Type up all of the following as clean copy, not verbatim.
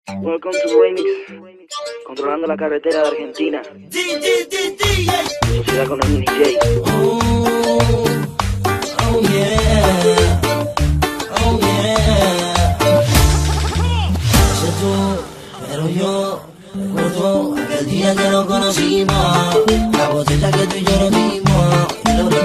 Welcome to Remix, controlando la carretera de Argentina. Sociedad con el DJ. Oh yeah, oh yeah. Sé tú, pero yo recuerdo aquel día que nos conocimos, la botella que tú y yo nos dimos, y lo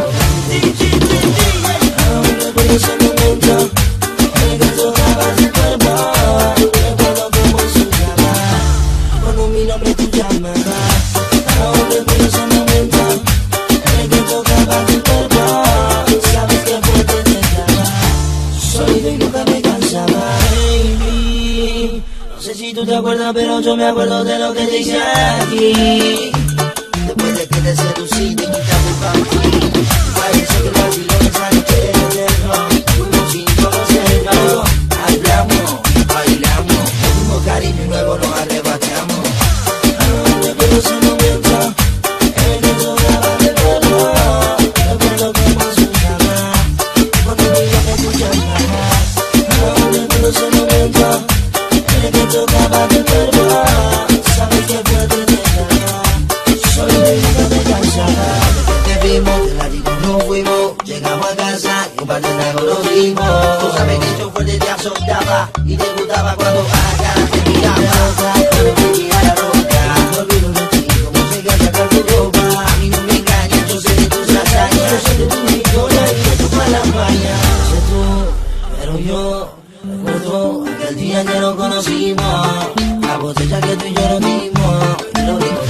aún recuerdo ese momento en el que tocabas tu cuerpo. Recuerdo cómo sonaba cuando mi nombre tú llamabas. Aún recuerdo ese momento en el que tocabas tu cuerpo. Sabes que fuerte te llama, sólido y nunca me cansaba. Baby, no sé si tú te acuerdas, pero yo me acuerdo de lo que te hice aquí. Después de que te seducí, te quité tu panty. Parece que el vacilón esa noche era eterno. Fuimos sin conocernos, hablamos, bailamos, dimos cariño y luego nos arrebatamos. Aún recuerdo ese momento en el que tocaba de verlo. Recuerdo cómo sonaba cuando digo que tú llamabas. Aún recuerdo ese momento en el que tocaba de verlo. Sabes que fuerte te llama, soy de nunca me cansaba. Te vimos, de la disco nos fuimos, llegamos a casa y un par de tragos nos dimos. Tú sabes que yo fuerte te azotaba y te gustaba cuando a cara te miraba. Cuando te gira la roca, no olvido de ti, como se gasta con tu ropa. A mí no me engañas, yo sé de tus hazañas, yo sé de tu historia y de tus malas mañas. Sé tú, pero yo recuerdo aquel día que nos conocimos, la botella que tú y yo nos dimos, y lo digo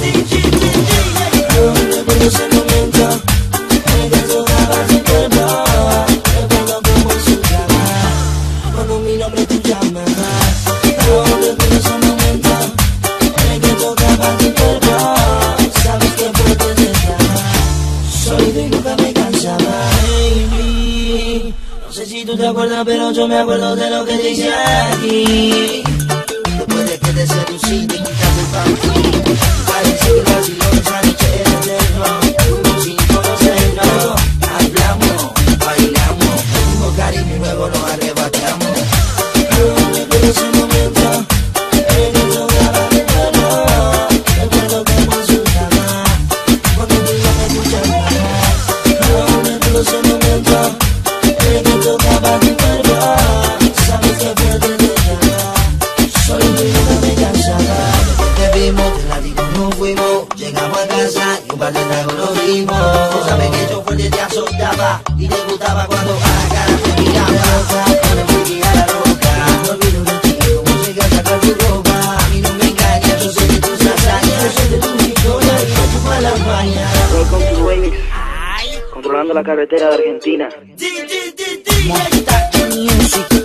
aún recuerdo ese momento en el que tocabas tu cuerpo. Recuerdo cómo sonaba cuando mi nombre tú llamabas. Aún recuerdo ese momento en el que tocabas tu cuerpo. Sabes que fuerte te llama, sólido y nunca me cansaba. Baby, no sé si tú te acuerdas, pero yo me acuerdo de lo que te hice aquí. Después de que te seducí, te quité tu panty. Parece que el vacilón esa noche era eterno. Fuimos sin conocernos, hablamos, bailamos, dimos cariño y luego nos arrebatamos. Aún recuerdo ese momento en el que tocaba de verlo. Recuerdo cómo sonaba cuando digo que tú llamabas. Aún recuerdo ese momento en el que tocaba tu cuerpo. Sabes que fuerte te llama, solo y nunca me cansaba. Te vimos, de la disco nos fuimos, llegamos a casa y un par de tragos nos dimos. Tú sabes que yo fuerte te azotaba y te gustaba cuando a la cara te miraba. Cuando me gira la roca, no olvido de ti, como se gasta con tu ropa. A mí no me engañas, yo sé de tus hazañas, yo sé de tu historia y de tus malas mañas. Welcome to Remix, controlando la carretera de Argentina. Montaje Music.